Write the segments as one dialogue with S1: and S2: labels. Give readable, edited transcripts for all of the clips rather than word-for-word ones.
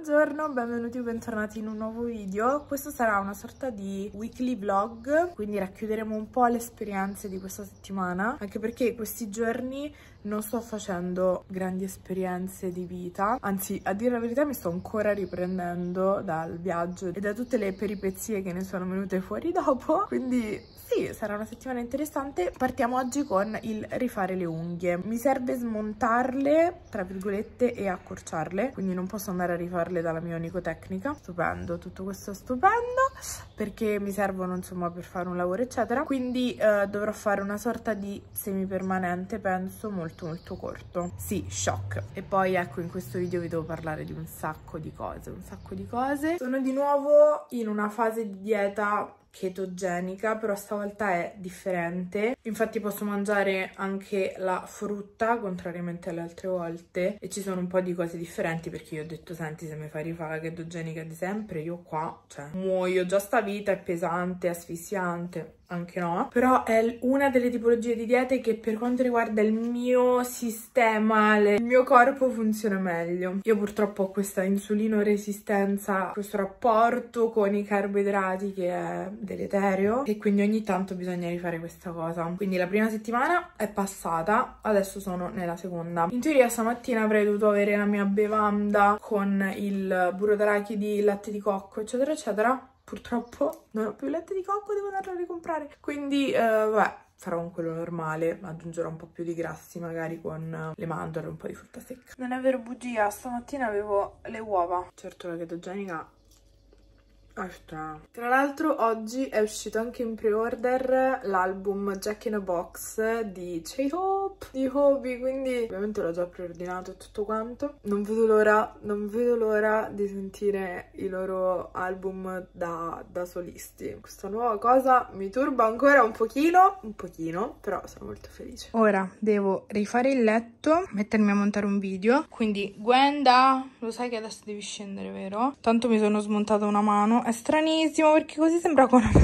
S1: Buongiorno, benvenuti o bentornati in un nuovo video. Questo sarà una sorta di weekly vlog, quindi racchiuderemo un po' le esperienze di questa settimana, anche perché questi giorni non sto facendo grandi esperienze di vita, anzi, a dire la verità mi sto ancora riprendendo dal viaggio e da tutte le peripezie che ne sono venute fuori dopo, quindi sì, sarà una settimana interessante. Partiamo oggi con il rifare le unghie. Mi serve smontarle, tra virgolette, e accorciarle, quindi non posso andare a rifarle dalla mia onicotecnica. Stupendo, tutto questo è stupendo, perché mi servono insomma per fare un lavoro eccetera, quindi dovrò fare una sorta di semipermanente, penso, molto corto. Sì, shock. E poi ecco, in questo video vi devo parlare di un sacco di cose. Sono di nuovo in una fase di dieta chetogenica, però stavolta è differente. Infatti posso mangiare anche la frutta, contrariamente alle altre volte, e ci sono un po' di cose differenti, perché io ho detto: senti, se mi fai rifare la chetogenica di sempre, io qua, cioè, muoio. Già sta vita è pesante, asfissiante, anche no, però è una delle tipologie di diete che per quanto riguarda il mio sistema, il mio corpo funziona meglio. Io purtroppo ho questa insulino resistenza, questo rapporto con i carboidrati che è deleterio, e quindi ogni tanto bisogna rifare questa cosa. Quindi la prima settimana è passata, adesso sono nella seconda. In teoria stamattina avrei dovuto avere la mia bevanda con il burro d'arachidi, il latte di cocco eccetera eccetera. Purtroppo non ho più il latte di cocco, devo andarlo a ricomprare. Quindi, vabbè, farò con quello normale, aggiungerò un po' più di grassi magari con le mandorle e un po' di frutta secca. Non è vero, bugia, stamattina avevo le uova. Certo, la chetogenica è strana. Tra l'altro oggi è uscito anche in pre-order l'album Jack in a Box di J-Hope, di Hobie, quindi ovviamente l'ho già preordinato e tutto quanto. Non vedo l'ora di sentire i loro album da solisti. Questa nuova cosa mi turba ancora un pochino, però sono molto felice. Ora devo rifare il letto, mettermi a montare un video, quindi Gwenda, lo sai che adesso devi scendere, vero? Tanto mi sono smontata una mano. È stranissimo perché così sembra con una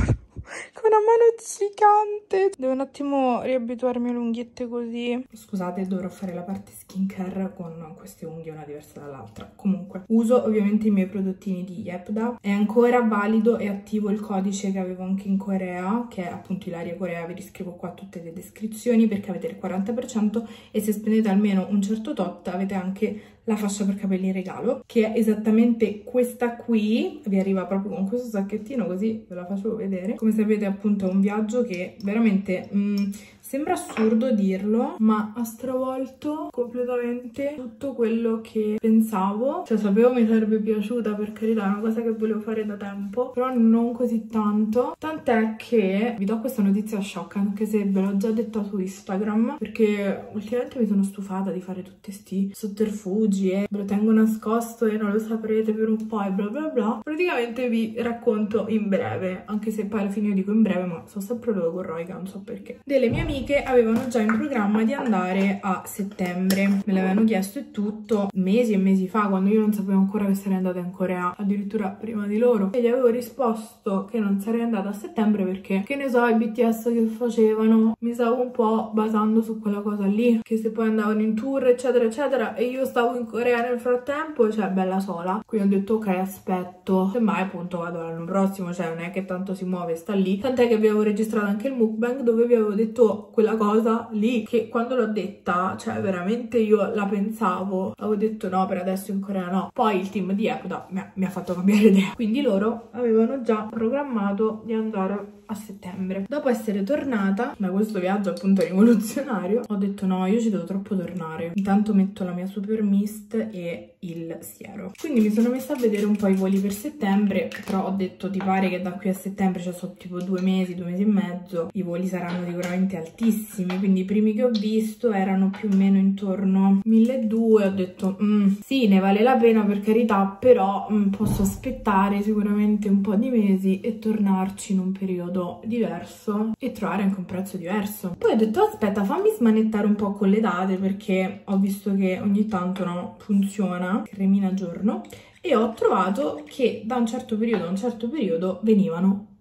S1: mano gigante. Devo un attimo riabituarmi alle unghiette così. Scusate, dovrò fare la parte skincare con queste unghie, una diversa dall'altra. Comunque, uso ovviamente i miei prodottini di Yepda. È ancora valido e attivo il codice che avevo anche in Corea, che è appunto Ilaria Corea. Vi riscrivo qua tutte le descrizioni, perché avete il 40% e se spendete almeno un certo tot avete anche la fascia per capelli in regalo, che è esattamente questa qui. Vi arriva proprio con questo sacchettino, così ve la faccio vedere. Come sapete, appunto, è un viaggio che veramente sembra assurdo dirlo, ma ha stravolto completamente tutto quello che pensavo. Cioè, sapevo mi sarebbe piaciuta, per carità, è una cosa che volevo fare da tempo, però non così tanto. Tant'è che vi do questa notizia shock, anche se ve l'ho già detta su Instagram, perché ultimamente mi sono stufata di fare tutti sti sotterfugi e ve lo tengo nascosto e non lo saprete per un po' e bla bla bla. Praticamente vi racconto in breve, anche se poi alla fine io dico in breve, ma sono sempre logorroica, non so perché. Delle mie amiche avevano già in programma di andare a settembre, me l'avevano chiesto e tutto mesi e mesi fa, quando io non sapevo ancora che sarei andata in Corea, addirittura prima di loro, e gli avevo risposto che non sarei andata a settembre perché, che ne so, i BTS che facevano, mi stavo un po' basando su quella cosa lì, che se poi andavano in tour eccetera eccetera e io stavo in Corea nel frattempo, cioè bella sola. Quindi ho detto ok, aspetto, semmai appunto vado l'anno prossimo, cioè non è che tanto si muove, sta lì. Tant'è che vi avevo registrato anche il mukbang dove vi avevo detto quella cosa lì, che quando l'ho detta, cioè veramente io la pensavo, avevo detto no, per adesso in Corea no. Poi il team di Yepda mi ha fatto cambiare idea, quindi loro avevano già programmato di andare a settembre. Dopo essere tornata da questo viaggio appunto rivoluzionario, ho detto no, io ci devo troppo tornare, intanto metto la mia Super Mist e il siero. Quindi mi sono messa a vedere un po' i voli per settembre, però ho detto ti pare che da qui a settembre, cioè sono tipo 2 mesi e mezzo, i voli saranno sicuramente altissimi, quindi i primi che ho visto erano più o meno intorno a 1200. Ho detto sì, ne vale la pena per carità, però posso aspettare sicuramente un po' di mesi e tornarci in un periodo diverso e trovare anche un prezzo diverso. Poi ho detto aspetta, fammi smanettare un po' con le date, perché ho visto che ogni tanto no, funziona, cremina giorno, e ho trovato che da un certo periodo a un certo periodo venivano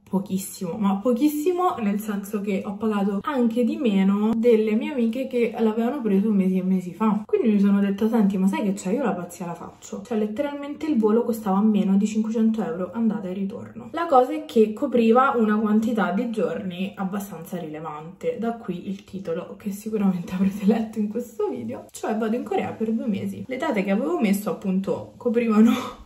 S1: pochissimo, ma pochissimo nel senso che ho pagato anche di meno delle mie amiche che l'avevano preso mesi e mesi fa. Quindi mi sono detta, senti, ma sai che c'è, io la pazzia la faccio. Cioè letteralmente il volo costava meno di 500 euro andata e ritorno. La cosa è che copriva una quantità di giorni abbastanza rilevante, da qui il titolo che sicuramente avrete letto in questo video, cioè vado in Corea per 2 mesi. Le date che avevo messo appunto coprivano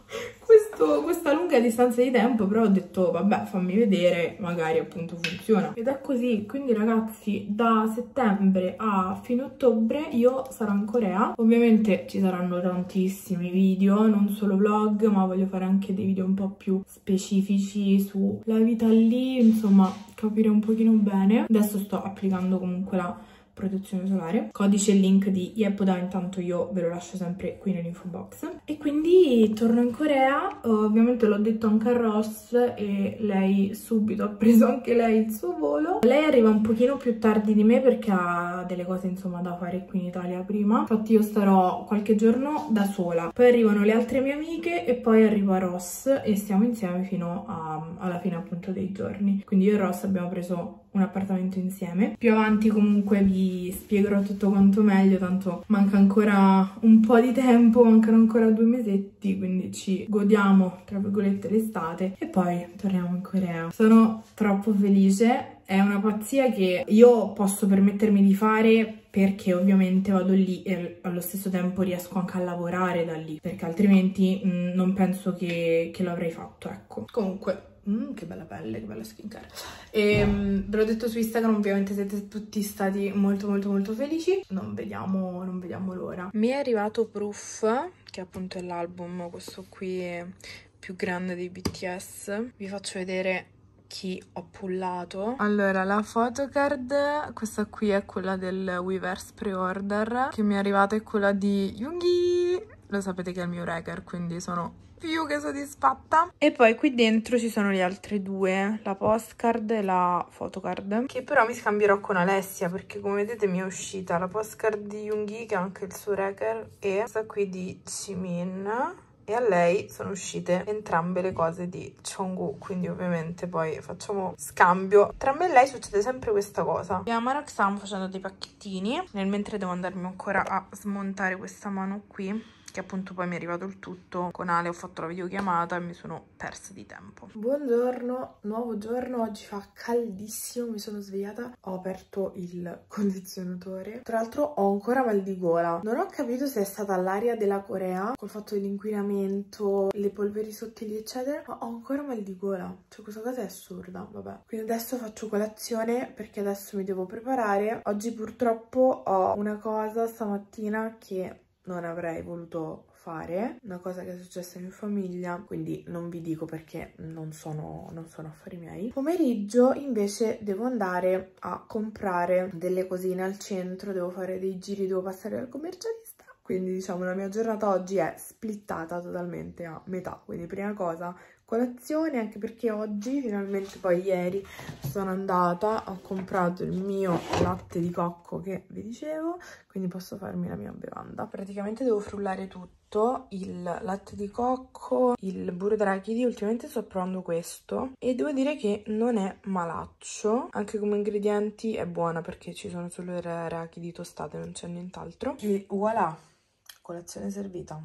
S1: questa lunga distanza di tempo, però ho detto vabbè, fammi vedere, magari appunto funziona. Ed è così. Quindi ragazzi, da settembre a fine ottobre io sarò in Corea. Ovviamente ci saranno tantissimi video, non solo vlog, ma voglio fare anche dei video un po' più specifici sulla vita lì, insomma capire un pochino bene. Adesso sto applicando comunque la protezione solare, codice e link di Yepoda, intanto io ve lo lascio sempre qui nell'info box. E quindi torno in Corea, ovviamente l'ho detto anche a Ross e lei subito ha preso anche lei il suo volo. Lei arriva un pochino più tardi di me perché ha delle cose insomma da fare qui in Italia prima, infatti io starò qualche giorno da sola, poi arrivano le altre mie amiche e poi arriva Ross e stiamo insieme fino alla fine appunto dei giorni. Quindi io e Ross abbiamo preso un appartamento insieme. Più avanti comunque vi spiegherò tutto quanto meglio, tanto manca ancora un po' di tempo, mancano ancora 2 mesetti, quindi ci godiamo tra virgolette l'estate e poi torniamo in Corea. Sono troppo felice, è una pazzia che io posso permettermi di fare perché ovviamente vado lì e allo stesso tempo riesco anche a lavorare da lì, perché altrimenti non penso che lo avrei fatto, ecco. Comunque che bella pelle, che bella skincare. Ve l'ho detto su Instagram, ovviamente siete tutti stati molto felici. Non vediamo l'ora. Mi è arrivato Proof, che appunto è l'album, questo qui più grande dei BTS. Vi faccio vedere chi ho pullato. Allora, la photocard, questa qui è quella del Weverse pre-order, che mi è arrivata è quella di Yoongi. Lo sapete che è il mio record, quindi sono più che soddisfatta. E poi qui dentro ci sono le altre due, la postcard e la photocard, che però mi scambierò con Alessia perché come vedete mi è uscita la postcard di Yoongi, che ha anche il suo record, e questa qui di Jimin, e a lei sono uscite entrambe le cose di Jungkook, quindi ovviamente poi facciamo scambio. Tra me e lei succede sempre questa cosa. A Amarok stiamo facendo dei pacchettini, nel mentre devo andarmi ancora a smontare questa mano qui, che appunto poi mi è arrivato il tutto con Ale, ho fatto la videochiamata e mi sono persa di tempo. Buongiorno, nuovo giorno, oggi fa caldissimo, mi sono svegliata, ho aperto il condizionatore. Tra l'altro ho ancora mal di gola, non ho capito se è stata l'aria della Corea, col fatto dell'inquinamento, le polveri sottili eccetera, ma ho ancora mal di gola, cioè questa cosa è assurda, vabbè. Quindi adesso faccio colazione perché adesso mi devo preparare. Oggi purtroppo ho una cosa stamattina che non avrei voluto fare, una cosa che è successa in famiglia, quindi non vi dico perché non sono affari miei. Pomeriggio invece devo andare a comprare delle cosine al centro, devo fare dei giri, devo passare dal commercialista, quindi diciamo la mia giornata oggi è splittata totalmente a metà. Quindi prima cosa colazione, anche perché oggi finalmente, poi ieri sono andata, ho comprato il mio latte di cocco che vi dicevo, quindi posso farmi la mia bevanda. Praticamente devo frullare tutto, il latte di cocco, il burro d'arachidi, ultimamente sto provando questo e devo dire che non è malaccio, anche come ingredienti è buona perché ci sono solo le arachidi tostate, non c'è nient'altro. E voilà, colazione servita.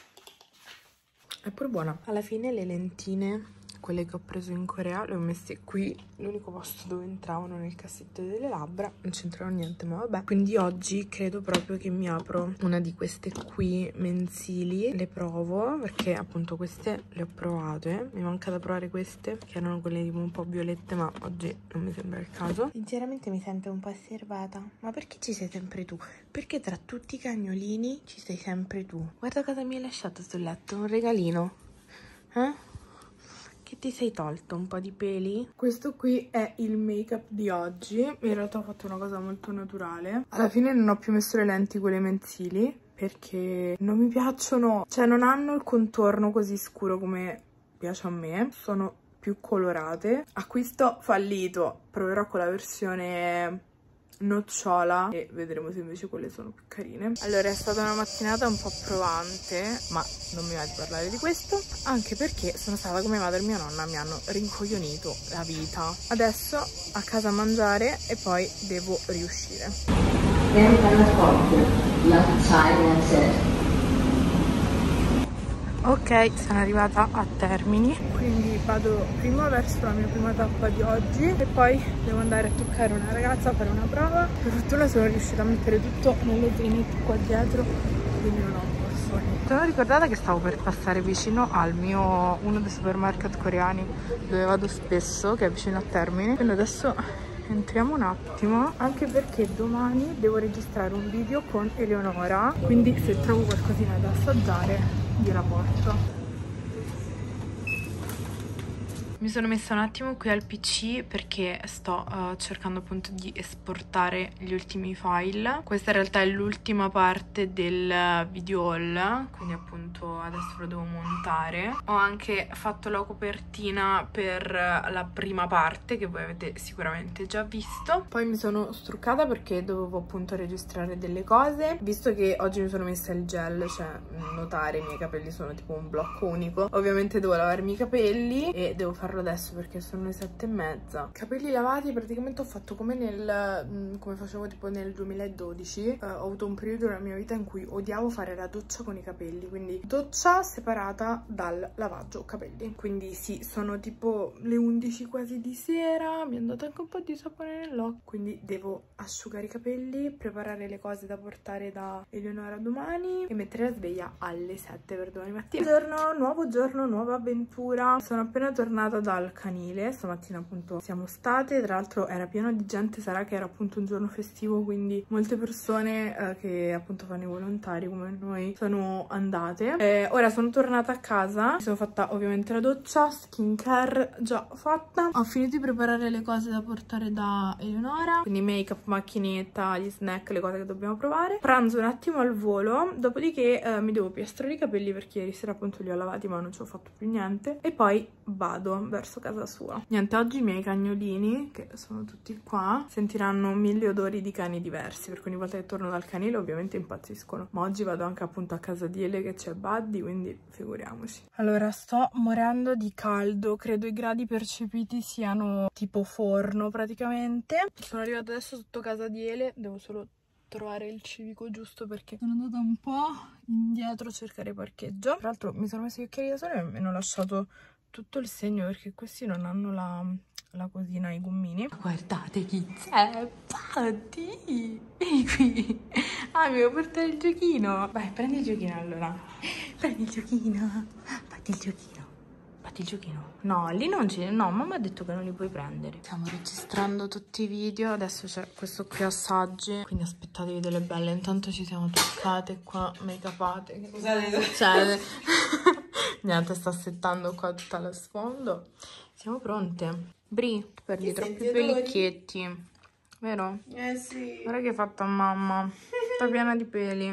S1: È pure buona. Alla fine le lentine, quelle che ho preso in Corea, le ho messe qui, l'unico posto dove entravano, nel cassetto delle labbra, non c'entrano niente, ma vabbè. Quindi oggi credo proprio che mi apro una di queste qui mensili, le provo, perché appunto queste le ho provate, mi manca da provare queste, che erano quelle tipo un po' violette, ma oggi non mi sembra il caso. Sinceramente mi sento un po' osservata, ma perché ci sei sempre tu? Perché tra tutti i cagnolini ci sei sempre tu? Guarda cosa mi hai lasciato sul letto, un regalino, eh? Che ti sei tolto un po' di peli? Questo qui è il make up di oggi. In realtà ho fatto una cosa molto naturale. Alla fine non ho più messo le lenti quelle mensili perché non mi piacciono, cioè non hanno il contorno così scuro come piace a me, sono più colorate. Acquisto fallito, proverò con la versione nocciola e vedremo se invece quelle sono più carine. Allora, è stata una mattinata un po' provante, ma non mi va di parlare di questo, anche perché sono stata con mia madre e mia nonna, mi hanno rincoglionito la vita. Adesso a casa a mangiare e poi devo riuscire. Ok, sono arrivata a Termini, quindi vado prima verso la mia prima tappa di oggi e poi devo andare a toccare una ragazza, a fare una prova. Per fortuna sono riuscita a mettere tutto nello zainetto qua dietro, quindi non ho borsoni. Sono ricordata che stavo per passare vicino al mio, uno dei supermarket coreani dove vado spesso, che è vicino a Termini, quindi adesso entriamo un attimo, anche perché domani devo registrare un video con Eleonora, quindi se trovo qualcosina da assaggiare gliela porto. Mi sono messa un attimo qui al PC perché sto cercando appunto di esportare gli ultimi file. Questa in realtà è l'ultima parte del video haul, quindi appunto adesso lo devo montare. Ho anche fatto la copertina per la prima parte che voi avete sicuramente già visto. Poi mi sono struccata perché dovevo appunto registrare delle cose. Visto che oggi mi sono messa il gel, cioè notare i miei capelli sono tipo un blocco unico, ovviamente devo lavarmi i capelli e devo farlo adesso perché sono le 7:30. Capelli lavati, praticamente ho fatto come come facevo tipo nel 2012. Ho avuto un periodo nella mia vita in cui odiavo fare la doccia con i capelli, quindi doccia separata dal lavaggio capelli. Quindi sì, sono tipo le 11 quasi di sera, mi è andato anche un po' di sapone nell'occhio, quindi devo asciugare i capelli, preparare le cose da portare da Eleonora domani e mettere la sveglia alle 7 per domani mattina. Nuovo giorno, nuova avventura. Sono appena tornata dal canile, stamattina appunto siamo state, tra l'altro era pieno di gente, sarà che era appunto un giorno festivo, quindi molte persone che appunto fanno i volontari come noi sono andate. Ora sono tornata a casa, mi sono fatta ovviamente la doccia, skincare già fatta, ho finito di preparare le cose da portare da Eleonora, quindi make up, macchinetta, gli snack, le cose che dobbiamo provare. Pranzo un attimo al volo, dopodiché mi devo piastrare i capelli perché ieri sera appunto li ho lavati ma non ci ho fatto più niente e poi vado verso casa sua. Niente, oggi i miei cagnolini, che sono tutti qua, sentiranno 1000 odori di cani diversi, perché ogni volta che torno dal canile ovviamente impazziscono. Ma oggi vado anche appunto a casa di Ele che c'è Buddy, quindi figuriamoci. Allora, sto morendo di caldo, credo i gradi percepiti siano tipo forno praticamente. Sono arrivata adesso sotto casa di Ele, devo solo trovare il civico giusto perché sono andata un po' indietro a cercare parcheggio. Tra l'altro mi sono messa gli occhiali da sole e mi hanno lasciato tutto il segno perché questi non hanno la cosina, i gommini. Guardate chi c'è, Buddy! Vieni qui! Ah, mi devo portare il giochino! Vai, prendi il giochino allora. Prendi il giochino. Fatti il giochino. Fatti il giochino. No, lì non c'è. No, mamma ha detto che non li puoi prendere. Stiamo registrando tutti i video. Adesso c'è questo qui assaggi. Quindi aspettatevi delle belle. Intanto ci siamo toccate qua, make upate. Scusate. Cioè, niente, sta assettando qua tutta la sfondo. Siamo pronte. Bri, perdi troppi pelicchietti. Vero? Eh sì. Guarda che hai fatto a mamma. Sta piena di peli.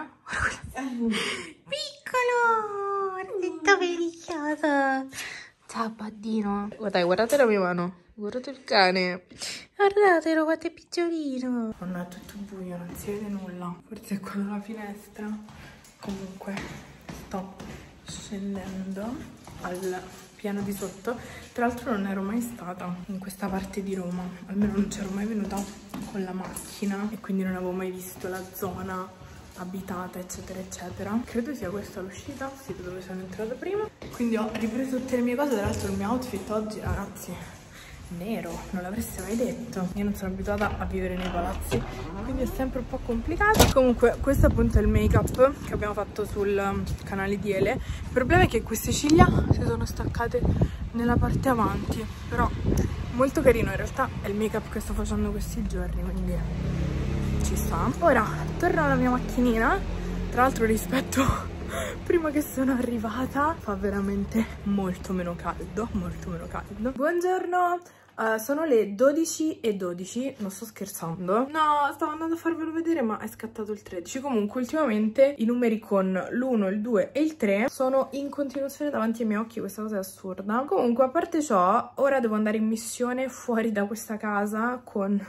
S1: Piccolo! Guardate pelicchioso. Ciao, Baddino. Guardate la mia mano. Guardate il cane. Guardatelo, guardate picciolino. Oh no, è tutto buio, non si vede nulla. Forse è qua dalla finestra. Comunque, sto scendendo al piano di sotto. Tra l'altro non ero mai stata in questa parte di Roma, almeno non c'ero mai venuta con la macchina e quindi non avevo mai visto la zona abitata eccetera eccetera. Credo sia questa l'uscita, sì, dove sono entrata prima. Quindi ho ripreso tutte le mie cose. Tra l'altro il mio outfit oggi, ragazzi, nero, non l'avreste mai detto. Io non sono abituata a vivere nei palazzi, quindi è sempre un po' complicato. Comunque questo appunto è il make up che abbiamo fatto sul canale di Ele. Il problema è che queste ciglia si sono staccate nella parte avanti, però molto carino. In realtà è il make up che sto facendo questi giorni, quindi ci sta. Ora torno alla mia macchinina. Tra l'altro rispetto prima che sono arrivata fa veramente molto meno caldo, molto meno caldo. Buongiorno, sono le 12:12, non sto scherzando. No, stavo andando a farvelo vedere ma è scattato il 13. Comunque ultimamente i numeri con l'1, il 2 e il 3 sono in continuazione davanti ai miei occhi, questa cosa è assurda. Comunque, a parte ciò, ora devo andare in missione fuori da questa casa con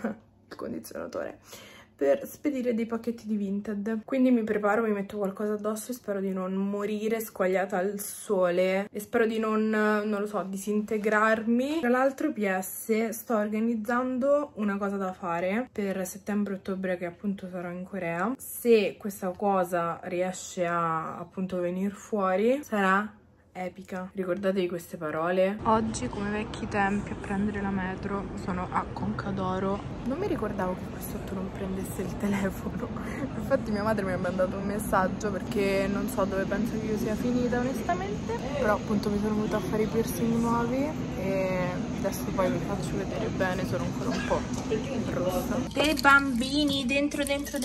S1: il condizionatore, per spedire dei pacchetti di Vinted. Quindi mi preparo, mi metto qualcosa addosso e spero di non morire squagliata al sole e spero di non lo so, disintegrarmi. Tra l'altro PS, sto organizzando una cosa da fare per settembre-ottobre, che appunto sarò in Corea. Se questa cosa riesce a appunto venire fuori, sarà epica. Ricordatevi queste parole. Oggi, come vecchi tempi, a prendere la metro sono a Conca d'Oro. Non mi ricordavo che qui sotto non prendesse il telefono. Infatti mia madre mi ha mandato un messaggio perché non so dove penso che io sia finita onestamente. Però appunto mi sono venuta a fare i piercing nuovi e adesso poi vi faccio vedere bene, sono ancora un po' rossa. Dei bambini dentro.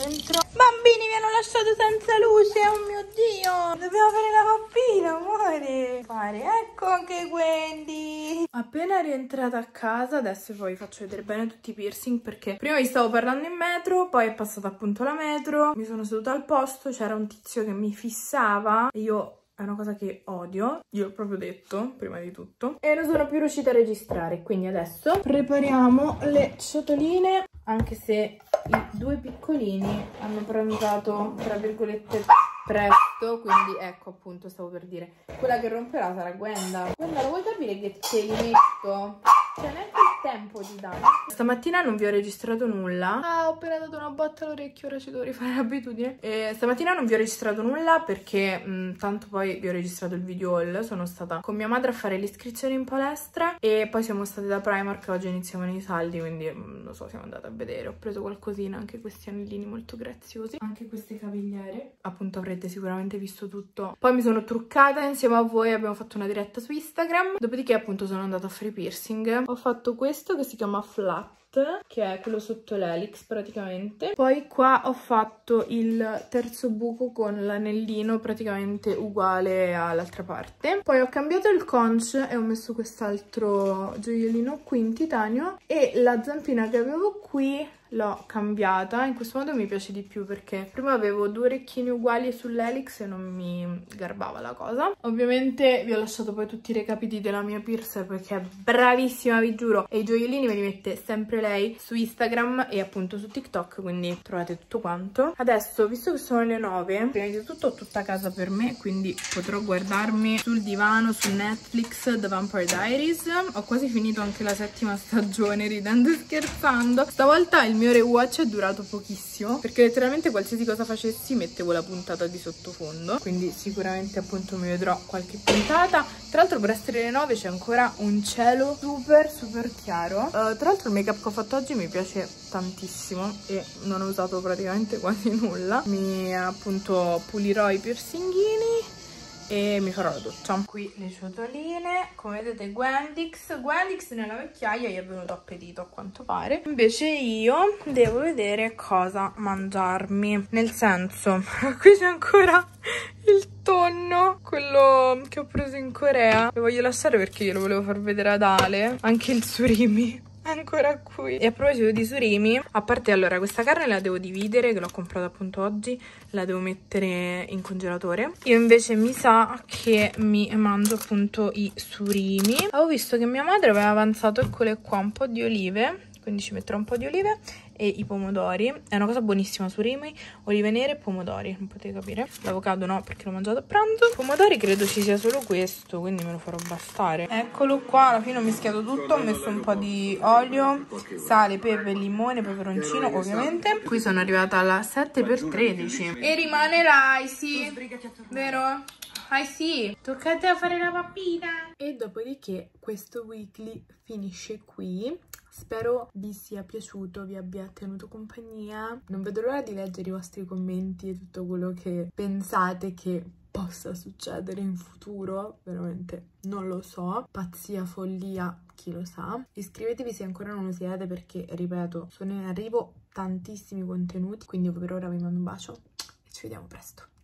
S1: Bambini, mi hanno lasciato senza luce, oh mio Dio! Dobbiamo fare la pappina, amore! Ecco anche Wendy! Appena rientrata a casa, adesso poi vi faccio vedere bene tutti i piercing, perché prima vi stavo parlando in metro, poi è passata appunto la metro, mi sono seduta al posto, c'era un tizio che mi fissava e io... È una cosa che odio, io l'ho proprio detto prima di tutto, e non sono più riuscita a registrare, quindi adesso prepariamo le ciotoline, anche se i due piccolini hanno pranzato tra virgolette presto, quindi ecco appunto stavo per dire, quella che romperà sarà Gwenda. Gwenda, lo vuoi capire che te li metto? Cioè neanche il tempo di dare. Stamattina non vi ho registrato nulla. Ah, ho appena dato una botta all'orecchio, ora ci devo rifare l'abitudine. Stamattina non vi ho registrato nulla perché tanto poi vi ho registrato il video haul. Sono stata con mia madre a fare l'iscrizione in palestra e poi siamo state da Primark, oggi iniziavano i saldi, quindi non so, siamo andate a vedere. Ho preso qualcosina, anche questi anellini molto graziosi, anche queste cavigliere. Appunto avrete sicuramente visto tutto. Poi mi sono truccata insieme a voi, abbiamo fatto una diretta su Instagram, dopodiché appunto sono andata a fare piercing. Ho fatto questo che si chiama Flat, che è quello sotto l'elix praticamente. Poi qua ho fatto il terzo buco con l'anellino praticamente uguale all'altra parte. Poi ho cambiato il conch e ho messo quest'altro gioiellino qui in titanio, e la zampina che avevo qui l'ho cambiata. In questo modo mi piace di più perché prima avevo due orecchini uguali sull'elix e non mi garbava la cosa. Ovviamente vi ho lasciato poi tutti i recapiti della mia piercer perché è bravissima, vi giuro, e i gioiellini me li mette sempre lei su Instagram e appunto su TikTok, quindi trovate tutto quanto. Adesso, visto che sono le 9, prima di tutto ho tutta casa per me, quindi potrò guardarmi sul divano su Netflix The Vampire Diaries. Ho quasi finito anche la 7ª stagione, ridendo e scherzando. Stavolta il mio rewatch è durato pochissimo perché letteralmente qualsiasi cosa facessi mettevo la puntata di sottofondo, quindi sicuramente appunto mi vedrò qualche puntata. Tra l'altro per essere le 9 c'è ancora un cielo super chiaro. Tra l'altro il make up che ho fatto oggi mi piace tantissimo e non ho usato praticamente quasi nulla. Mi appunto pulirò i piercingini e mi farò la doccia. Qui le ciotoline, come vedete Gwendix nella vecchiaia gli è venuto appetito a quanto pare. Invece io devo vedere cosa mangiarmi, nel senso qui c'è ancora il tonno, quello che ho preso in Corea, lo voglio lasciare perché io lo volevo far vedere ad Ale. Anche il surimi ancora qui. E a proposito di surimi, a parte, allora, questa carne la devo dividere, che l'ho comprata appunto oggi, la devo mettere in congelatore. Io invece mi sa che mi mangio appunto i surimi. Avevo visto che mia madre aveva avanzato, eccole qua, un po' di olive, quindi ci metterò un po' di olive e i pomodori. È una cosa buonissima, surimi, olive nere e pomodori, non potete capire. L'avocado no, perché l'ho mangiato a pranzo. I pomodori credo ci sia solo questo, quindi me lo farò bastare. Eccolo qua, alla fine ho mischiato tutto, ho messo un po' di olio, sale, pepe, limone, peperoncino ovviamente. Qui sono arrivata alla 7x13 e rimane l'Icy, vero? Sì, tocca a te a fare la pappina. E dopodiché questo weekly finisce qui. Spero vi sia piaciuto, vi abbia tenuto compagnia. Non vedo l'ora di leggere i vostri commenti e tutto quello che pensate che possa succedere in futuro. Veramente non lo so. Pazzia, follia, chi lo sa. Iscrivetevi se ancora non lo siete perché, ripeto, sono in arrivo tantissimi contenuti. Quindi per ora vi mando un bacio e ci vediamo presto.